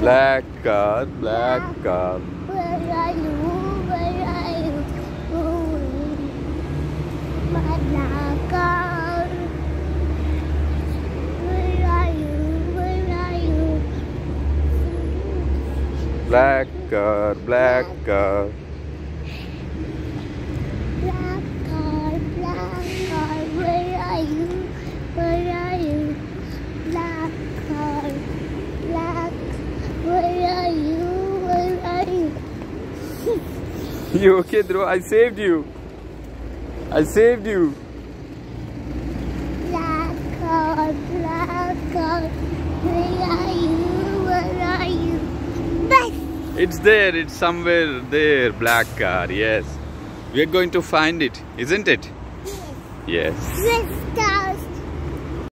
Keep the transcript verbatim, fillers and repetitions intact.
Black car, black car. Where are you? Where are you going? My black car. Where are you? Where are you? Black car, black car. Black car, black car. Where are you? Where are you? Black car, black. Where are you? Where are you? You okay, Dhruva? I saved you. I saved you. Black car, black car. Where are you? Where are you? Bus. It's there. It's somewhere there. Black car. Yes. We are going to find it, isn't it? Yes. Yes. Red star.